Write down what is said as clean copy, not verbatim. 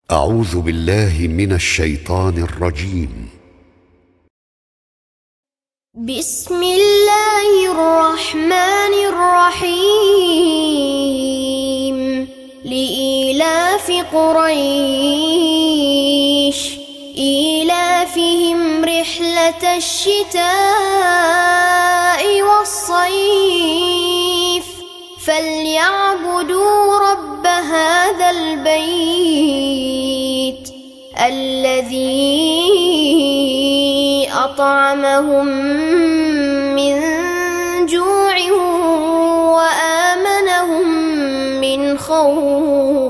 أعوذ بالله من الشيطان الرجيم. بسم الله الرحمن الرحيم. لإيلاف قريش إيلافهم رحلة الشتاء والصيف فليعبدوا رب هذا البيت الذي أطعمهم من جوع وآمنهم من خوف.